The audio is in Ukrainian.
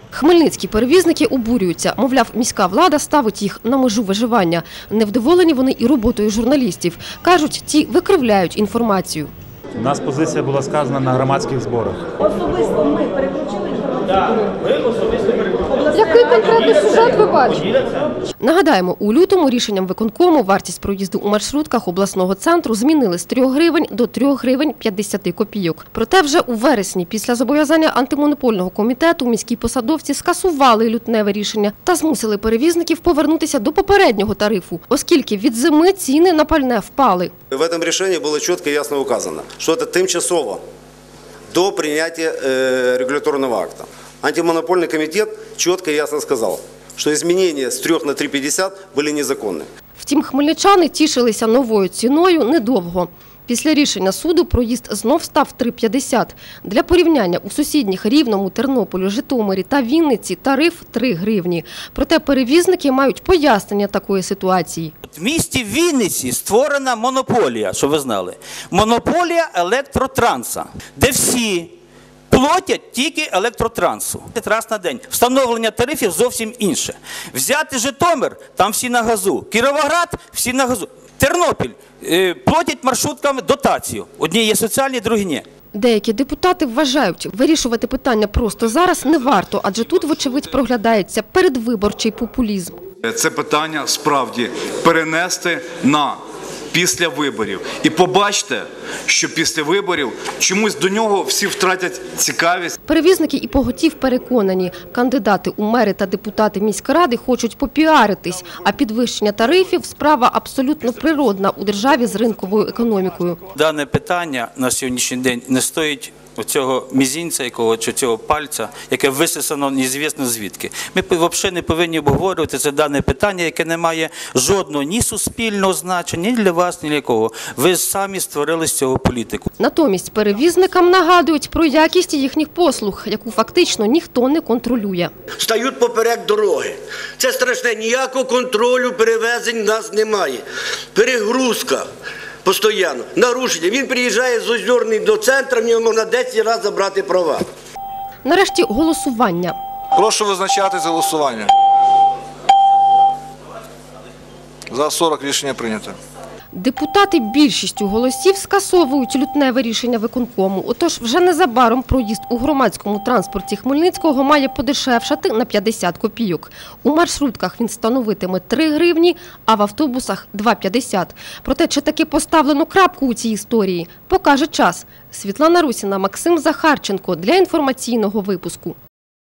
Хмельницькі перевізники обурюються. Мовляв, міська влада ставить їх на межу виживання. Невдоволені вони і роботою журналістів. Кажуть, ті викривляють інформацію. У нас позиція була сказана на громадських зборах. Особисто ми переключили інформацію. Так, ви особисто переключили. Який конкретний сюжет ви бачите? Нагадаємо, у лютому рішенням виконкому вартість проїзду у маршрутках обласного центру змінили з 3 гривень до 3 гривень 50 копійок. Проте вже у вересні, після зобов'язання антимонопольного комітету, міські посадовці скасували лютневе рішення та змусили перевізників повернутися до попереднього тарифу, оскільки від зими ціни на пальне впали. В этом решении было четко и ясно указано, что это тимчасово до принятия регуляторного акта. Антимонопольный комитет четко и ясно сказал, что изменения с 3 на 3,50 были незаконны. Втім, хмельничани тішилися новою ціною недовго. Після рішення суду проїзд знов став 3,50. Для порівняння, у сусідніх Рівному, Тернополі, Житомирі та Вінниці тариф 3 гривні. Проте перевізники мають пояснення такої ситуації. В місті Вінниці створена монополія, щоб ви знали. Монополія електротрансу, де всі платять тільки електротрансу. Раз на день. Встановлення тарифів зовсім інше. Взяти Житомир, там всі на газу. Кіровоград, всі на газу. Тернопіль, платять маршрутками дотацію. Одні є соціальні, другі ні. Деякі депутати вважають, вирішувати питання просто зараз не варто, адже тут, вочевидь, проглядається передвиборчий популізм. Це питання справді перенести на після виборів. І побачте, що після виборів чомусь до нього всі втратять цікавість. Перевізники і поготів переконані, кандидати у мери та депутати міськради хочуть попіаритись, а підвищення тарифів – справа абсолютно природна у державі з ринковою економікою. Дане питання на сьогоднішній день не стоїть оцього мізінця, якого, чи цього пальця, яке висисано неізвісно звідки. Ми взагалі не повинні обговорювати це дане питання, яке не має жодного ні суспільного значення, ні для вас, ні для кого. Ви самі створили з цього політику. Натомість перевізникам нагадують про якість їхніх послуг, яку фактично ніхто не контролює. Стають поперек дороги. Це страшне, ніякого контролю перевезень в нас немає. Перегрузка. Постоянно. Нарушення. Він приїжджає з Озерної до центру, в нього можна 10 разів забрати права. Нарешті голосування. Прошу визначатись за голосування. За 40 рішення прийнято. Депутати більшістю голосів скасовують лютневе рішення виконкому. Отож, вже незабаром проїзд у громадському транспорті Хмельницького має подешевшати на 50 копійок. У маршрутках він становитиме 3 гривні, а в автобусах – 2,50. Проте, чи таки поставлено крапку у цій історії, покаже час. Світлана Русіна, Максим Захарченко для інформаційного випуску.